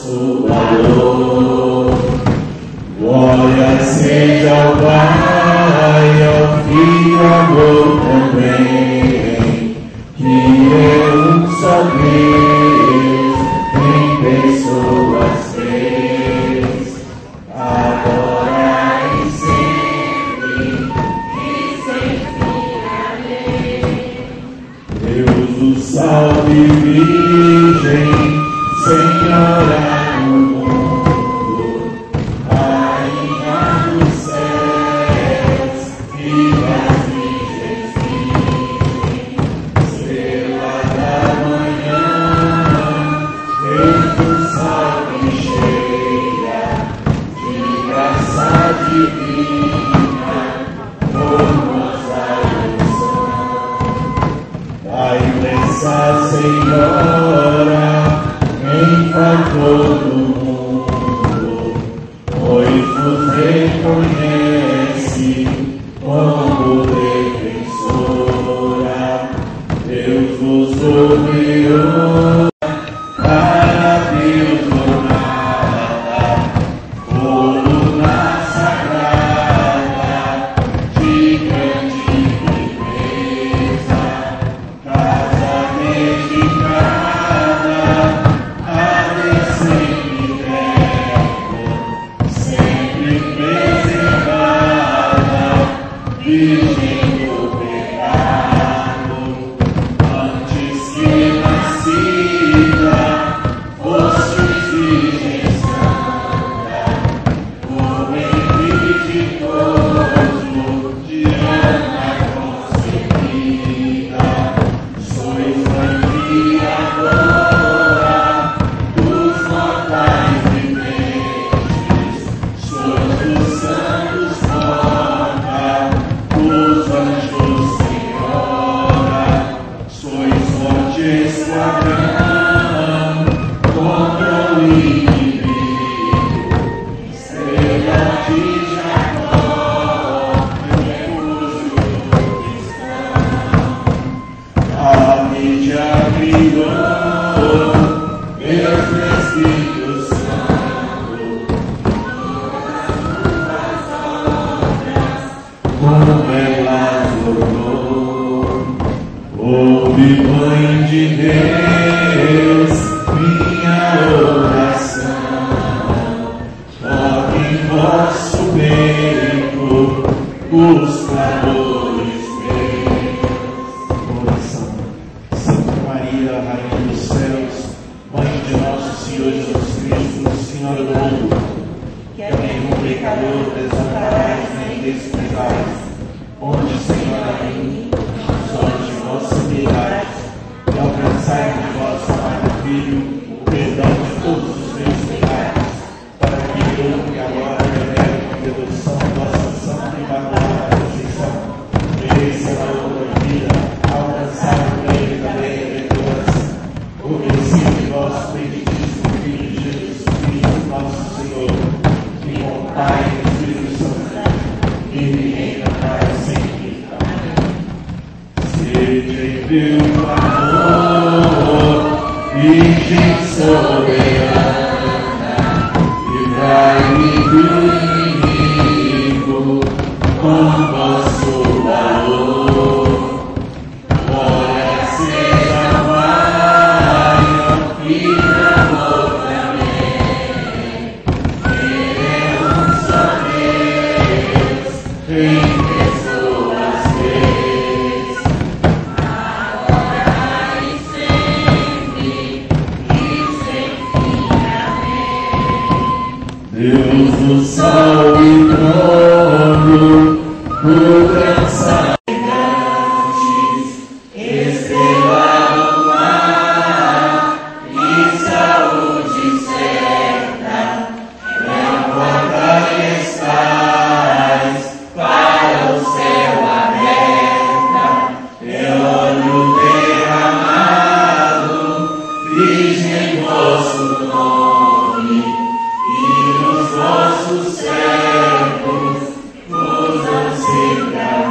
nosso valor. Glória seja ao Pai, ao Filho, ao amor também, que é um só Deus, em pessoas três, agora e sempre, e sem fim. Amém. Deus o salve, Virgem, Senhora do mundo, Rainha dos céus e das virgens virgens, estrela da manhã, Deus salve cheia de graça divina, formosa unção. Dai-lhe, Senhora, em favor do mundo, pois nos reconhece como defensora. Deus vos ouviu para Deus donada, coluna sagrada de grande riqueza, casa dedicada a sempre terra, sempre preservada, virgem do pecado, antes que nascida, fostes virgem santa, homem virtuoso, de Ana concebida, sois mãe criadora dos mortais viventes, sois os santos porta, os anjos senhora, sois forte esquadrão contra o inimigo, estrela de Jacó, refúgio cristão. A mídia brilhou, Deus Espírito Santo, como ela orou. Ouve, Mãe de Deus, minha oração, toque em vosso peito os clamores meus. Oração. Santa Maria, Rainha dos céus, Mãe de nosso Senhor Jesus Cristo, Senhora do mundo, que a nenhum pecador desamparás nem desprezais, onde, Senhora, em mim, os olhos de vossa piedade, e alcançai de vosso amado Filho o perdão de todos os meus pecados, para que eu, que agora revelo a devoção da vossa santa e imaculada conceição, mereça na outra vida alcançar o prêmio da lei da redenção, obedecido de vosso benditíssimo Filho Jesus Cristo, nosso Senhor, que com o Pai e o Espírito Santo vive e reina para sempre. Sede em Deus amor, Virgem soberana, livrai-me do inimigo com vosso valor. Glória seja ao Pai, ao Filho e ao amor também, que é um só Deus, em pessoas três, agora e sempre, e sem fim. Amém. Deus o sol e trono, mudança gigantes, estrela do mar e saúde certa, na porta estais para o céu aberta, é óleo derramado, virgem vosso nome, e nos vossos servos usam sempre a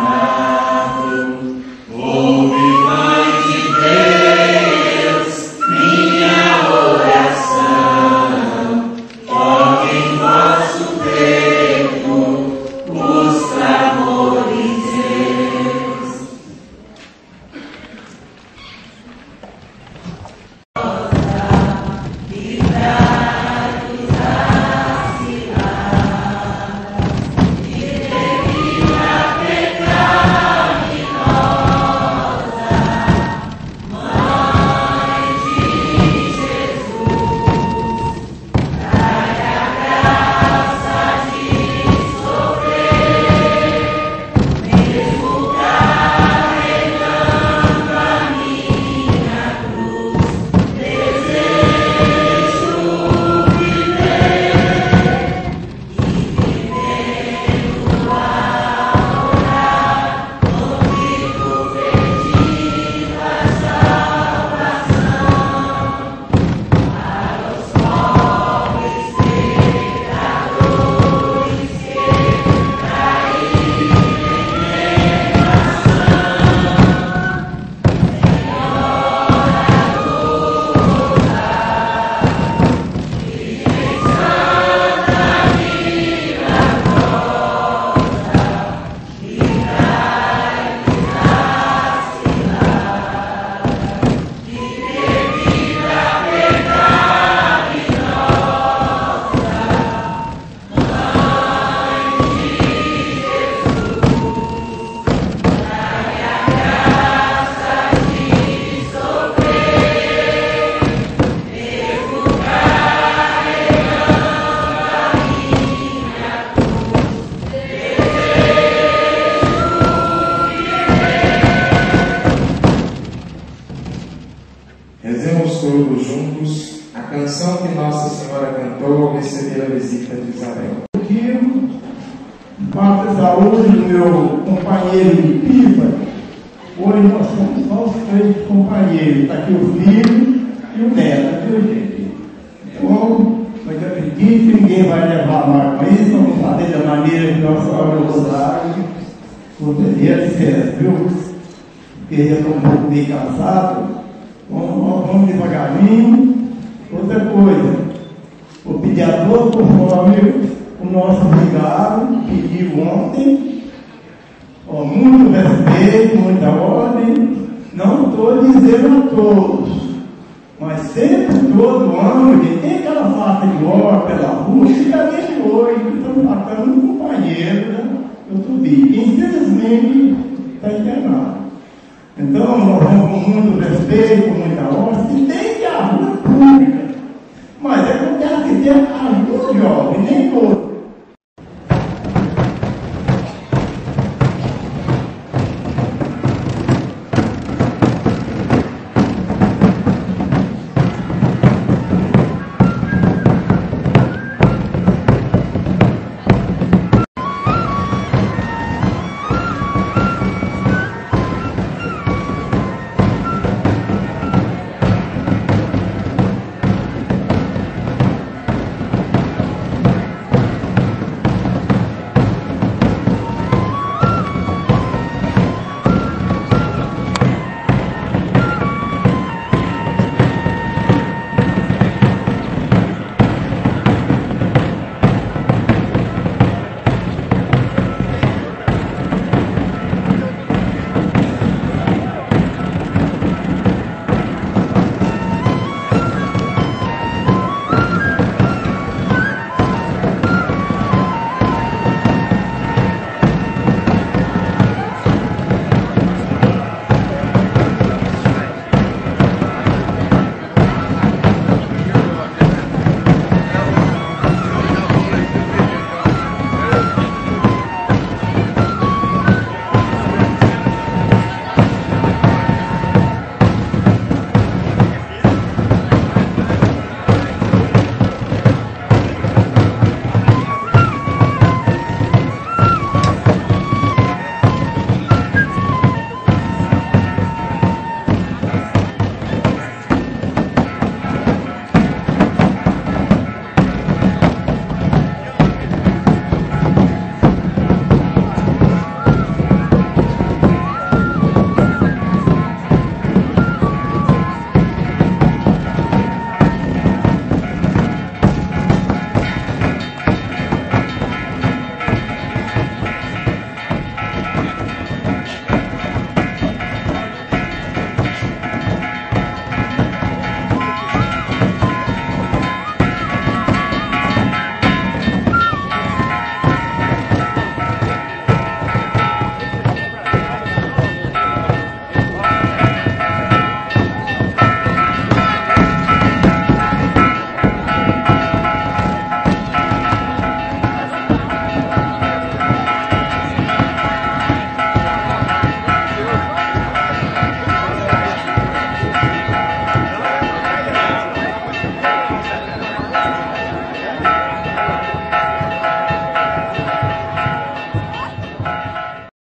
juntos a canção que Nossa Senhora cantou ao receber a visita de Isabel. Aqui, parte da saúde do meu companheiro de pipa, hoje nós somos só os 3 companheiros. Está aqui o filho e o neto, viu, gente? Então, mas eu acredito que ninguém vai levar mal com isso, vamos fazer da maneira que nós falamos no rosário, poderia ser, viu? Porque já estou um pouco meio cansado, vamos devagarinho. Outra coisa, vou pedir a todos, conforme o nosso vigário pediu ontem, muito respeito, muita ordem. Não estou dizendo a todos, mas sempre, todo ano, que tem aquela faixa de obra pela rua, fica desde hoje, que estão matando um companheiro, né? Eu subi. Infelizmente, está internado. Então, nós vamos com muito respeito, com muita ordem, e tem que a rua pública. Mas é que eu quero que tenha ajuda, jovem, nem todos.